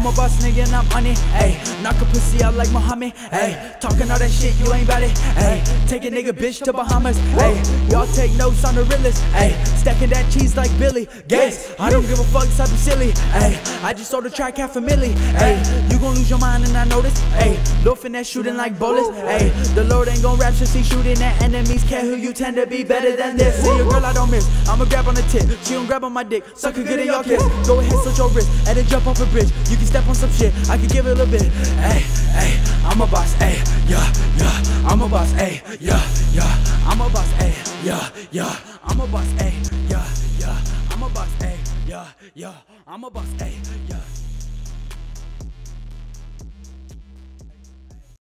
I'm a boss nigga and I'm on it, ayy. Knock a pussy out like Muhammad, ayy. Talking all that shit, you ain't bout it, ayy. Take a nigga bitch to Bahamas, ayy. Y'all take notes on the realest, ayy. Stacking that cheese like Billy Gates. I don't give a fuck, stop be silly, ayy. I just sold a track half a milli, ayy. You gon' lose your mind and I know this, ayy. Lil' finesse shooting like bullets, ayy. The Lord ain't gon' rap since he shooting at enemies. Care who you tend to be better than this. See your girl I don't miss, I'ma grab on the tip. She gon' grab on my dick, suck a good in your kiss. Go ahead, slit your wrist, and then jump off a bridge. You can step on some shit, I can give it a little bit. Ayy, ayy, I'm a boss, ayy, yeah, yeah. I'm a boss, ayy, yeah, yeah. I'm a boss, ayy, yeah, yeah. I'm a boss, ayy, yeah, yeah. I'm a boss, ayy, yeah, yeah. I'm a boss, ayy, yeah.